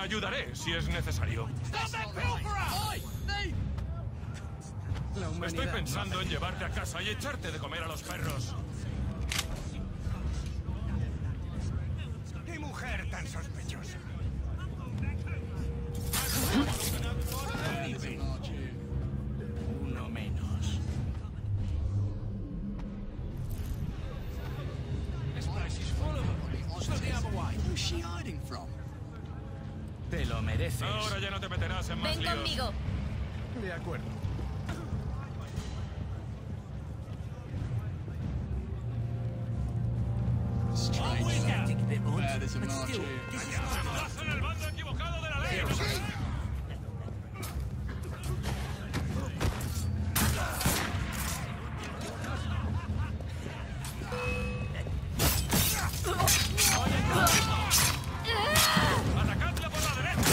ayudaré si es necesario. Estoy pensando en llevarte a casa y echarte de comer a los perros. ¡Qué mujer tan sospechosa! Uno menos. Te lo mereces. Ahora ya no te meterás en más Ven líos. conmigo. De acuerdo. ¡Estás en el bando equivocado de la ley! ¡Atacadla por la derecha!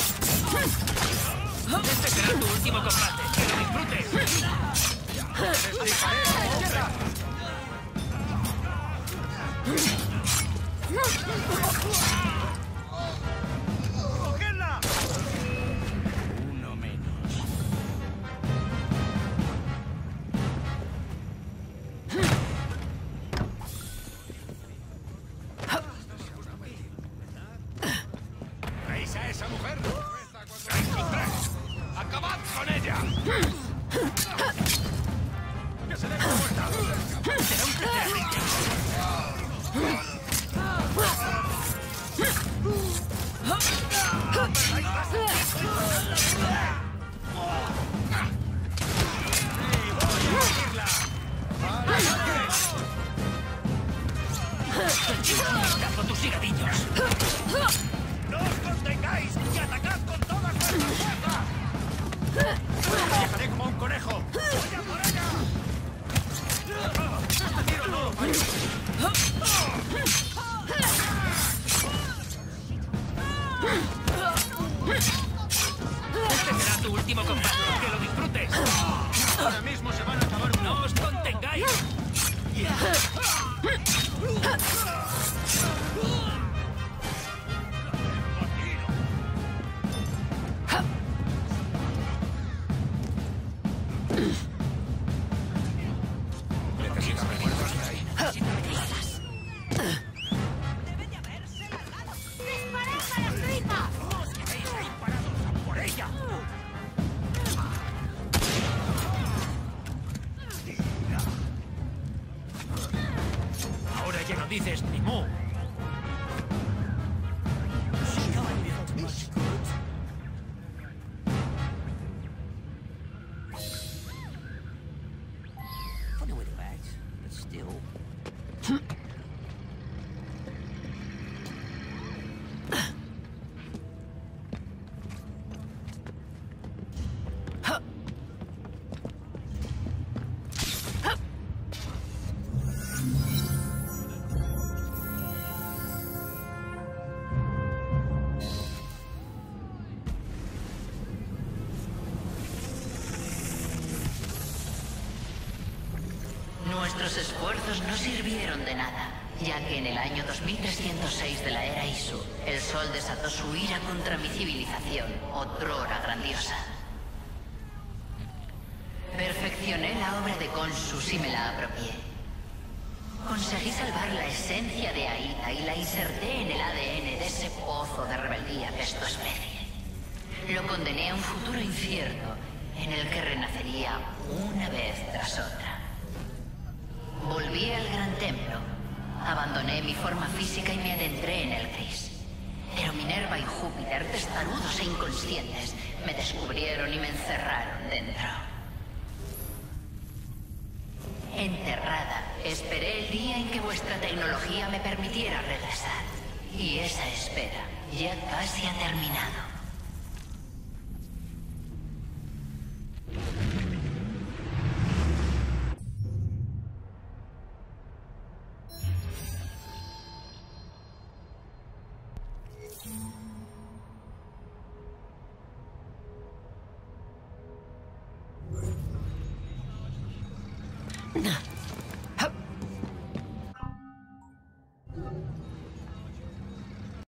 Este será tu último combate. ¡Que lo disfrutes! ¡Cogedla! Uno menos. ¿Veis a esa mujer? ¡La encontré! ¡Acabad con ella! ¡Que se dé por muerta! ¡Será un placer! ¡Con tus cigarrillos! ¡No os contengáis y atacad con todas vuestras fuerzas! ¡Os dejaré como un conejo! ¡Voy a por ella! ¡Este tiro no lo fallo! Este será tu último combate. ¡Que lo disfrutes! Ahora mismo se van a acabar uno. ¡No os contengáis! Necesito refuerzos de ahí. Debe de haberse largado. ¡Disparad a las tripas! ¡No os quedéis ahí parados! ¡A por ella! Ahora ya no dices ni mu. Funny way to act, but still. Nuestros esfuerzos no sirvieron de nada, ya que en el año 2306 de la era Isu, el sol desató su ira contra mi civilización, otrora grandiosa. Perfeccioné la obra de Consus y me la apropié. Conseguí salvar la esencia de Aida y la inserté en el ADN de ese pozo de rebeldía que es tu especie. Lo condené a un futuro incierto en el que renacería una vez tras otra. Volví al gran templo, abandoné mi forma física y me adentré en el gris. Pero Minerva y Júpiter, testarudos e inconscientes, me descubrieron y me encerraron dentro. Enterrada, esperé el día en que vuestra tecnología me permitiera regresar. Y esa espera ya casi ha terminado.